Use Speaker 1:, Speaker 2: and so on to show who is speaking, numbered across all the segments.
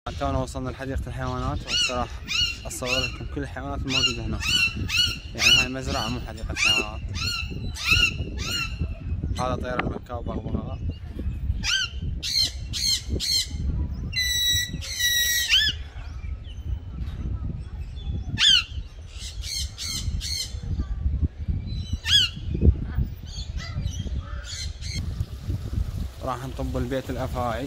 Speaker 1: تونا وصلنا لحديقة الحيوانات، وهسه راح اصور لكم كل الحيوانات الموجودة هنا. يعني هاي مزرعة مو حديقة حيوانات. هذا طير المكة وبغبغاء. راح نطب البيت الأفاعي.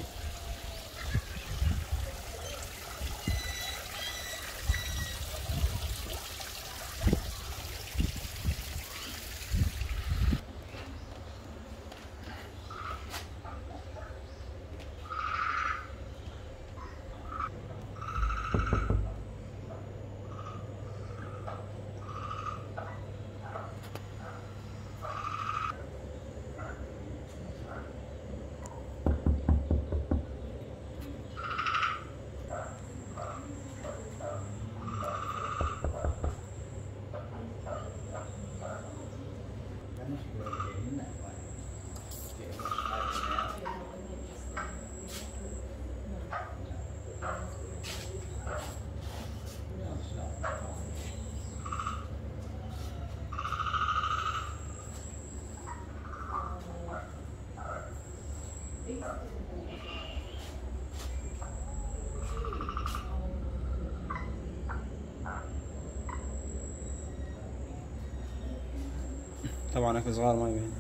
Speaker 1: طبعا اكو صغار ما يبين.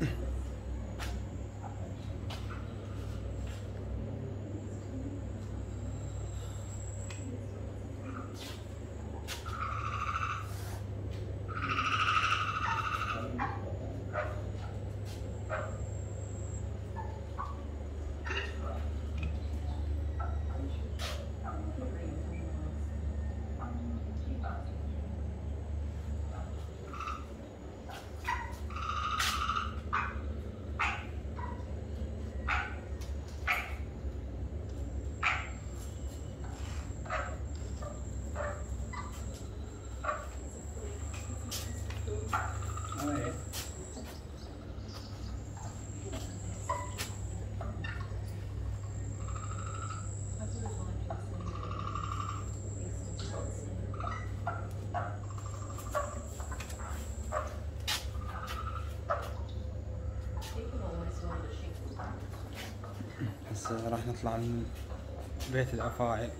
Speaker 1: هسه راح نطلع من بيت الأفاعي.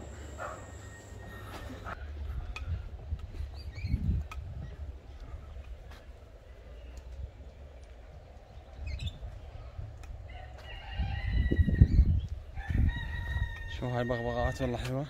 Speaker 1: شو هاي بغبغاءات والله حلوة.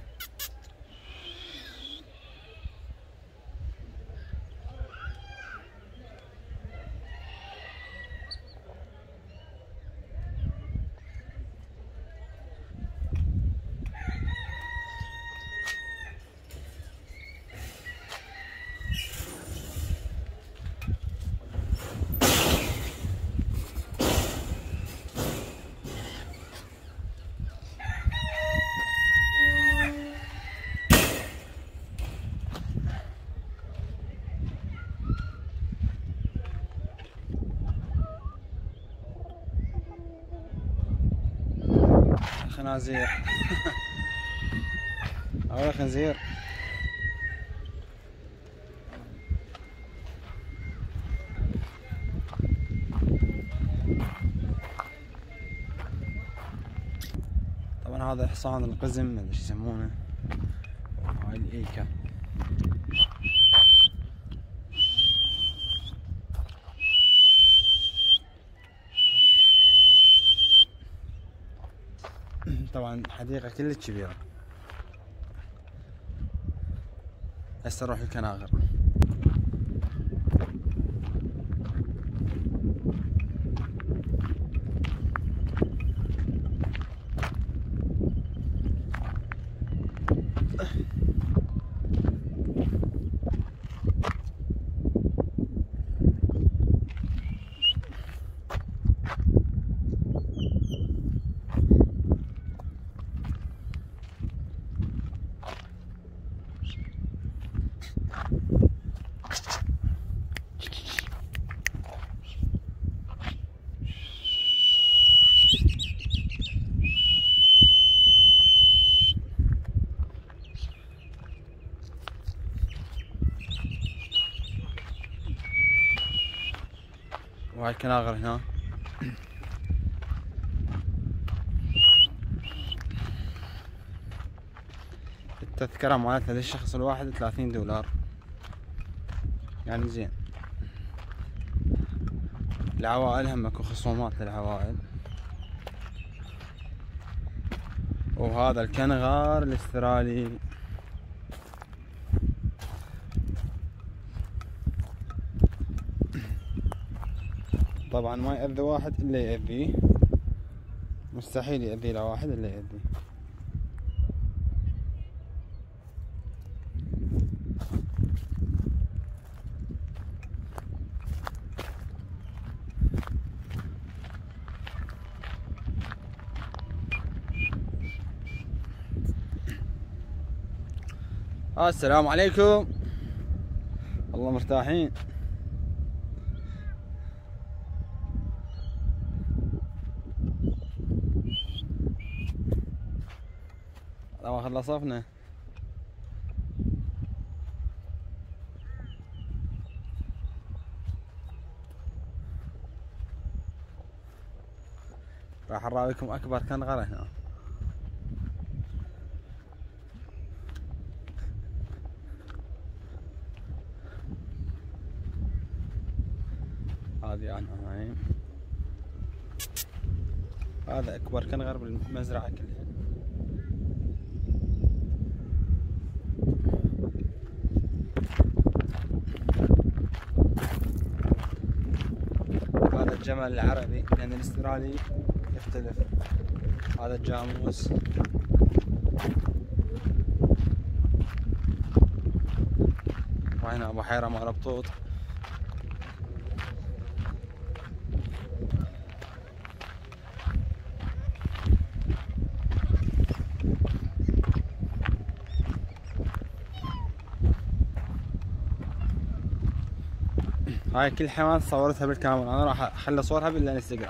Speaker 1: خنازير. أول خنزير. طبعا هذا حصان القزم، ما ادري شو يسمونه. هاي الايكا. طبعا حديقة كلش كبيرة. هسه نروح الكناغر. وهاي الكناغر هنا. التذكرة مالتها للشخص الواحد 30 دولار، يعني زين. العوائل هم اكو خصومات للعوائل. وهذا الكنغر الاسترالي. طبعا ما يأذي واحد الا يأذيه، مستحيل يأذي له واحد الا يأذيه. السلام عليكم. والله مرتاحين. ما خلصنا. راح اراويكم اكبر كنغر هنا. هذه عنايم. هذا اكبر كنغر بالمزرعة كلها. هذا الجمل العربي لان الاسترالي يختلف. هذا الجاموس. وهنا بحيرة مال بطوط. هاي كل حيوانات صورتها بالكاميرا، انا راح اخلي صورها بالانستغرام.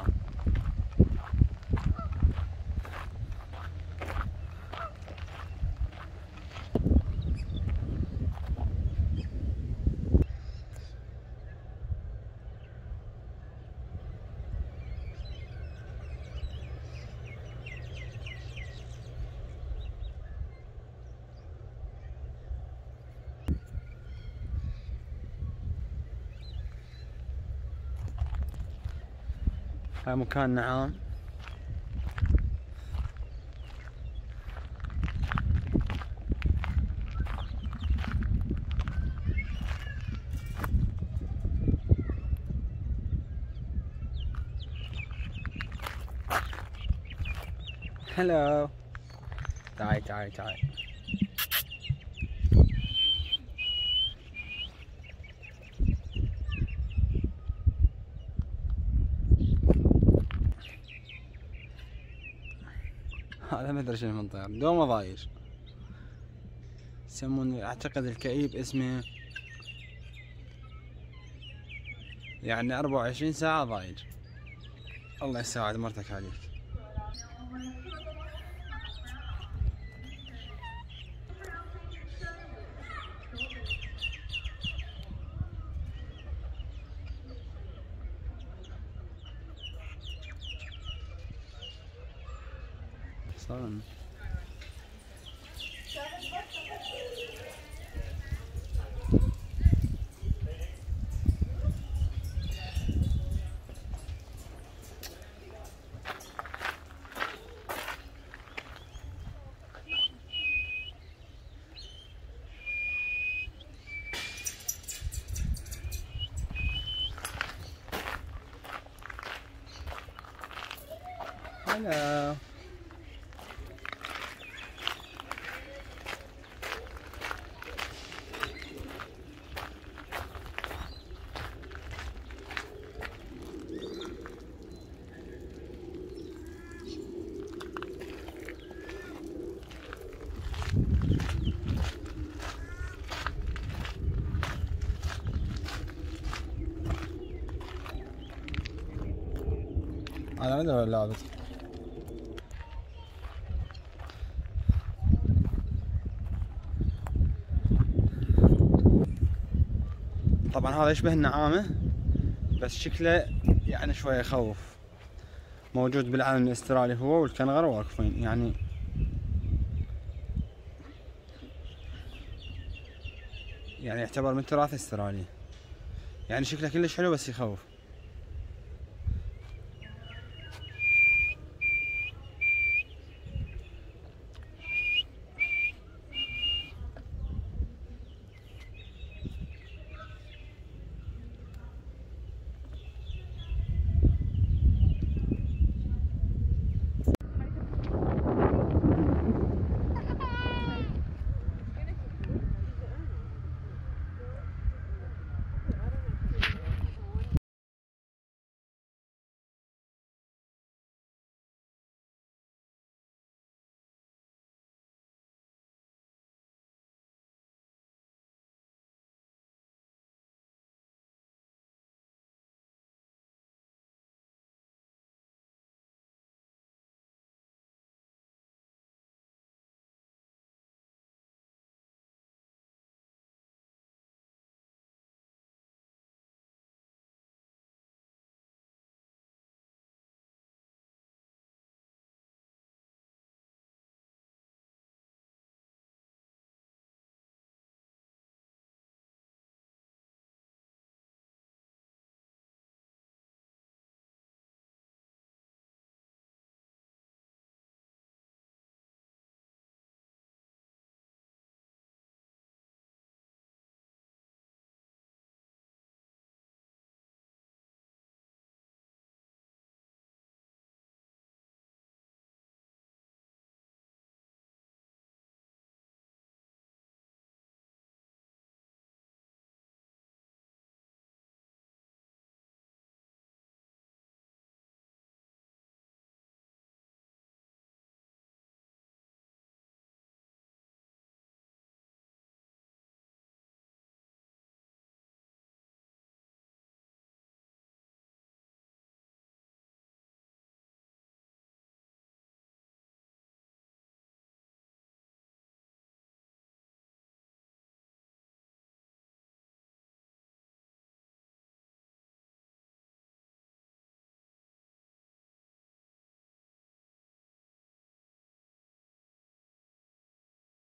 Speaker 1: هاي مكان نعام. هلو. تعي تعي تعي. هذا ما ادري شنو من طير، دوما ضايج. يسمون اعتقد الكئيب اسمه، يعني 24 ساعة ضايج. الله يساعد مرتك عليك. صار هلا. انا ما ادري وين لابس. طبعا هذا يشبه النعامة بس شكله يعني شوية يخوف. موجود بالعالم الاسترالي هو والكنغر واقفين يعني يعتبر من تراث استرالي. يعني شكله كلش حلو بس يخوف.